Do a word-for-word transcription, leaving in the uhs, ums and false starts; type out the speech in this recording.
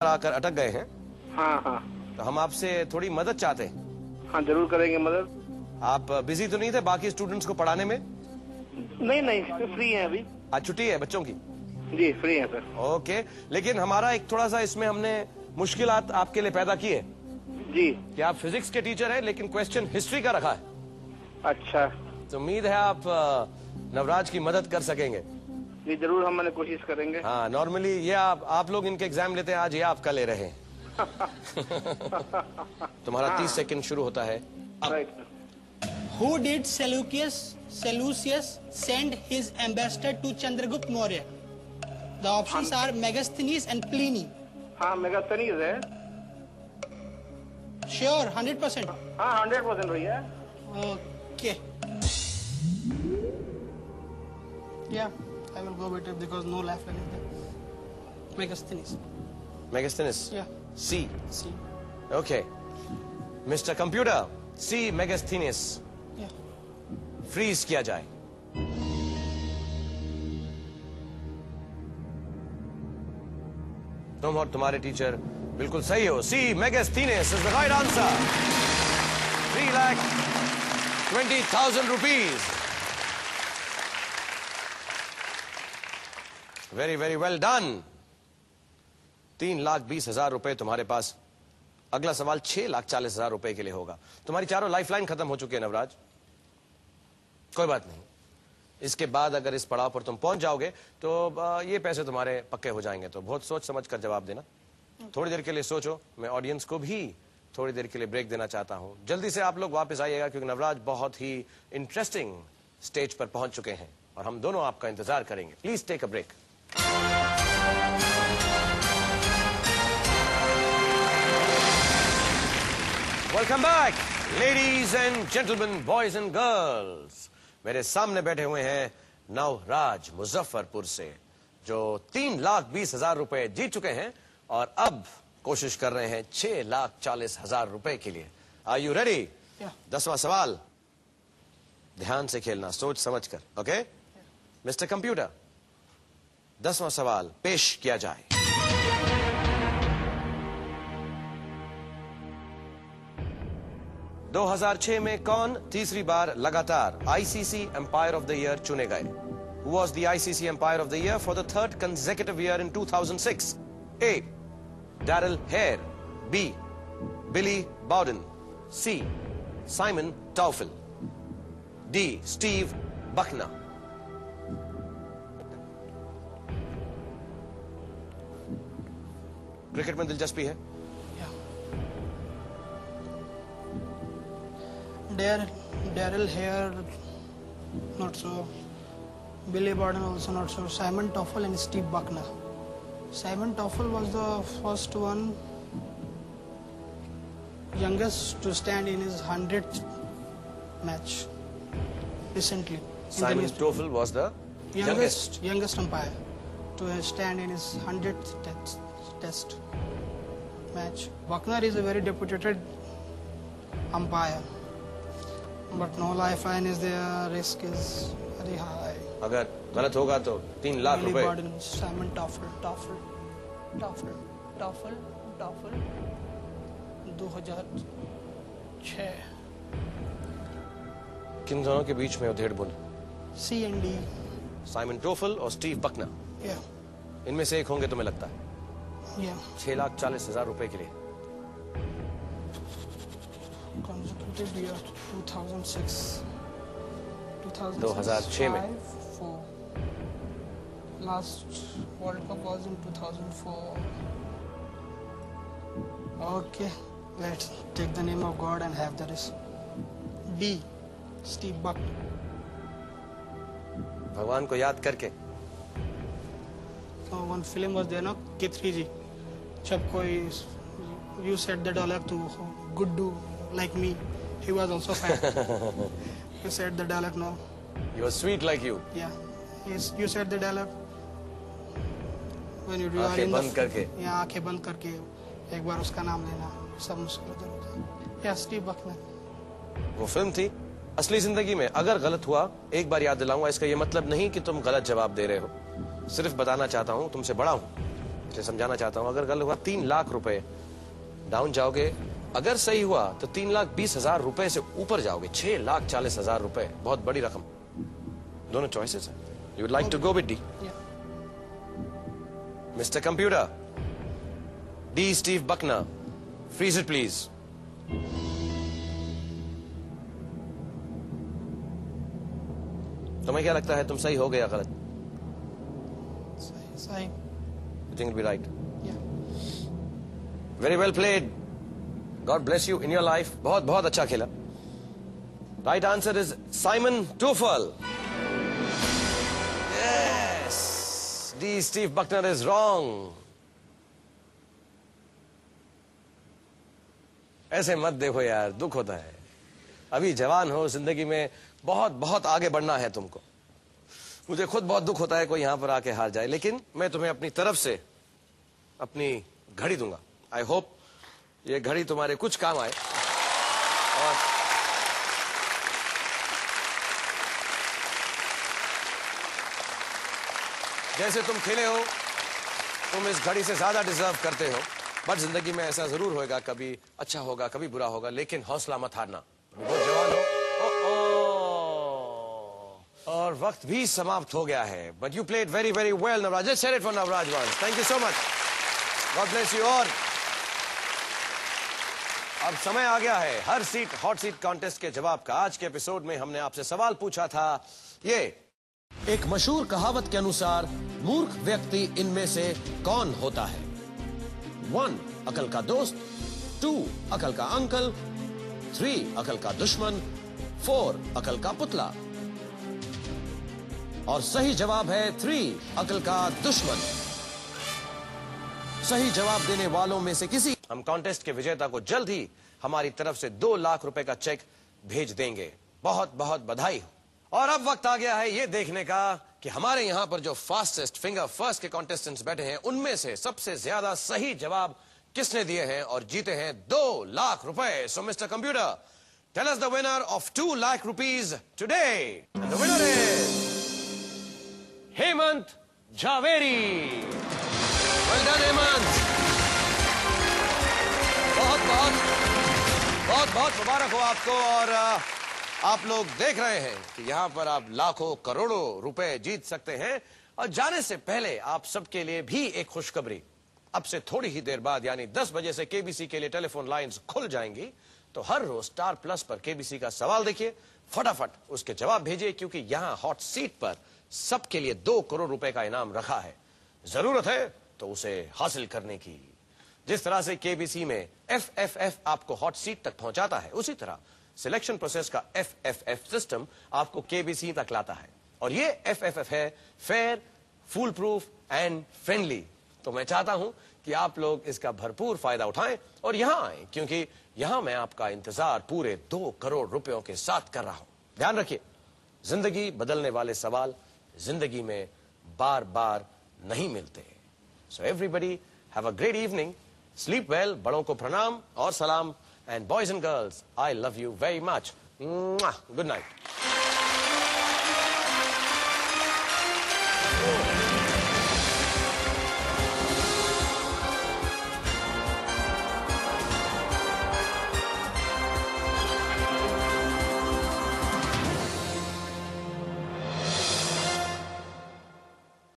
आकर अटक गए हैं। हाँ हाँ तो हम आपसे थोड़ी मदद चाहते हैं। हाँ जरूर करेंगे मदद। आप बिजी तो नहीं थे बाकी स्टूडेंट्स को पढ़ाने में? नहीं नहीं फ्री है अभी। आज छुट्टी है बच्चों की? जी फ्री है सर। ओके, लेकिन हमारा एक थोड़ा सा इसमें हमने मुश्किलात आपके लिए पैदा की है। जी। कि आप फिजिक्स के टीचर हैं लेकिन क्वेश्चन हिस्ट्री का रखा है। अच्छा। तो उम्मीद है आप नवराज की मदद कर सकेंगे। जी जरूर, हम मैंने कोशिश करेंगे। हाँ, नॉर्मली ये आप आप लोग इनके एग्जाम लेते हैं, आज ये आपका ले रहे हैं। तुम्हारा तीस सेकंड शुरू होता है। Who did Seleucus Seleucus send his ambassador to Chandragupta Maurya? The options are Megasthenes and Pliny. हाँ मेगास्थनीज है। Sure, hundred percent. हाँ हंड्रेड परसेंट भैया। Okay. Yeah, I will go with it because no left anything. Megasthenes. Megasthenes. Yeah. C. C. Okay. Mister Computer, C. Megasthenes. Yeah. Freeze किया जाए। तुम और तुम्हारे teacher बिल्कुल सही हो। C Megasthenes is the right answer. Three lakh twenty thousand rupees. Very very well done. तीन लाख बीस हजार रुपए तुम्हारे पास। अगला सवाल छह लाख चालीस हजार रुपए के लिए होगा। तुम्हारी चारों लाइफलाइन खत्म हो चुकी है नवराज, कोई बात नहीं। इसके बाद अगर इस पड़ाव पर तुम पहुंच जाओगे तो ये पैसे तुम्हारे पक्के हो जाएंगे। तो बहुत सोच समझ कर जवाब देना। थोड़ी देर के लिए सोचो। मैं ऑडियंस को भी थोड़ी देर के लिए ब्रेक देना चाहता हूं। जल्दी से आप लोग वापस आइएगा क्योंकि नवराज बहुत ही इंटरेस्टिंग स्टेज पर पहुंच चुके हैं और हम दोनों आपका इंतजार करेंगे। Please take a break. Welcome back ladies and gentleman, boys and girls. मेरे सामने बैठे हुए हैं नवराज मुजफ्फरपुर से, जो तीन लाख बीस हजार रुपए जीत चुके हैं और अब कोशिश कर रहे हैं छह लाख चालीस हजार रुपए के लिए। Are you ready? दसवां सवाल, ध्यान से खेलना, सोच समझ कर। ओके मिस्टर कंप्यूटर, दसवां सवाल पेश किया जाए। दो हज़ार छह में कौन तीसरी बार लगातार ICC umpire of the year चुने गए? Who was the I C C Empire of the Year for the third consecutive year in two thousand six? A. Daryl Hare. B. Billy Bowden. C. Simon Toffel. D. Steve Buckner. क्रिकेट में दिलचस्पी है? Daryl Hare, not so. Billy Bowden also not so. Simon Toffel and Steve Buckner. Simon Toffel was the first one, youngest to stand in his hundredth match recently. Simon Toffel was the youngest youngest, youngest umpire to stand in his hundredth test, test match. Buckner is a very deputed umpire. But no lifeline is there, risk is very high. अगर गलत होगा तो तीन लाख रुपए। Simon Toffel, Toffel, Toffel, Toffel, Toffel, दो हज़ार छह। किन दोनों के बीच में उधेड़ बुन? C and D. Simon Taufel और स्टीव बकनर। Yeah. इनमें से एक होंगे तुम्हें लगता है? Yeah. छह लाख चालीस हजार रुपए के लिए। Consecutive year two thousand six. दो हज़ार छह में। four. Last World Cup was in two thousand four. Okay, let's take the name of God and have the rest. D. Steve Buckner. भगवान को याद करके। So one film was there, no? K three G. जब कोई you said the dialogue to good do like me. He was also fat. You said the dialogue, no? He was sweet like you. Yeah. Yes, you said the dialogue. When you are आंखें in the बंद करके। या आंखें बंद करके एक बार उसका नाम लेना, सब मुश्किल हो जाता है। या स्टीव बकनर। वो फिल्म थी। असली जिंदगी में अगर गलत हुआ, एक बार याद दिलाऊंगा, इसका ये मतलब नहीं कि तुम गलत जवाब दे रहे हो। सिर्फ बताना चाहता हूं तुमसे बड़ा हूं, से समझाना चाहता हूं, अगर गलत हुआ तीन लाख रुपए डाउन जाओगे, अगर सही हुआ तो तीन लाख बीस हजार रुपए से ऊपर जाओगे, छह लाख चालीस हजार रुपए, बहुत बड़ी रकम। दोनों चॉइसेस हैं। You would like to go with D? Mister computer, D Steve Bucknor, freeze it please. तुम्हें क्या लगता है, तुम सही हो गए या गलत? सही सही You think it'll be right? Yeah. Very well played. God bless you in your life. बहुत बहुत अच्छा खेला. Right answer is Simon Toffel. Yes. D. Steve Buckner is wrong. ऐसे मत देखो यार, दुख होता है. अभी जवान हो, जिंदगी में बहुत बहुत आगे बढ़ना है तुमको. मुझे खुद बहुत दुख होता है कोई यहां पर आके हार जाए, लेकिन मैं तुम्हें अपनी तरफ से अपनी घड़ी दूंगा. आई होप ये घड़ी तुम्हारे कुछ काम आए. और जैसे तुम खेले हो, तुम इस घड़ी से ज्यादा डिजर्व करते हो. बट जिंदगी में ऐसा जरूर होएगा, कभी अच्छा होगा, कभी बुरा होगा, लेकिन हौसला मत हारना. बहुत जवान हो. ओ, ओ, और वक्त भी समाप्त हो गया है. But you played very very well Navraj. Let's hear it for Navraj once. Thank you so much. God bless you. और अब समय आ गया है हर सीट हॉट सीट कॉन्टेस्ट के जवाब का. आज के एपिसोड में हमने आपसे सवाल पूछा था. ये एक मशहूर कहावत के अनुसार मूर्ख व्यक्ति इनमें से कौन होता है? वन, अकल का दोस्त. टू, अकल का अंकल. थ्री, अकल का दुश्मन. फोर, अकल का पुतला. और सही जवाब है थ्री, अकल का दुश्मन. सही जवाब देने वालों में से किसी हम कॉन्टेस्ट के विजेता को जल्द ही हमारी तरफ से दो लाख रुपए का चेक भेज देंगे. बहुत बहुत बधाई हो. और अब वक्त आ गया है ये देखने का कि हमारे यहां पर जो फास्टेस्ट फिंगर फर्स्ट के कॉन्टेस्टेंट्स बैठे हैं, उनमें से सबसे ज्यादा सही जवाब किसने दिए हैं और जीते हैं दो लाख रुपए. So mister computer, tell us the winner of two lakh rupees today. The winner is Hemant Jhaveri. Well done Hemant. बहुत बहुत बहुत बहुत मुबारक हो आपको. और आप लोग देख रहे हैं कि यहां पर आप लाखों करोड़ों रुपए जीत सकते हैं. और जाने से पहले आप सबके लिए भी एक खुशखबरी. अब से थोड़ी ही देर बाद यानी दस बजे से केबीसी के लिए टेलीफोन लाइंस खुल जाएंगी. तो हर रोज स्टार प्लस पर केबीसी का सवाल देखिए, फटाफट उसके जवाब भेजिए, क्योंकि यहां हॉट सीट पर सबके लिए दो करोड़ रुपए का इनाम रखा है. जरूरत है तो उसे हासिल करने की. जिस तरह से केबीसी में एफ एफ एफ आपको हॉट सीट तक पहुंचाता है, उसी तरह सिलेक्शन प्रोसेस का एफ एफ एफ सिस्टम आपको केबीसी तक लाता है. और ये एफ एफ एफ है fair, foolproof and friendly. तो मैं चाहता हूं कि आप लोग इसका भरपूर फायदा उठाएं और यहां आए, क्योंकि यहां मैं आपका इंतजार पूरे दो करोड़ रुपयों के साथ कर रहा हूं. ध्यान रखिए, जिंदगी बदलने वाले सवाल जिंदगी में बार बार नहीं मिलते. So everybody have a great evening. Sleep well. बड़ों को प्रणाम और सलाम. And boys and girls, I love you very much. Good night.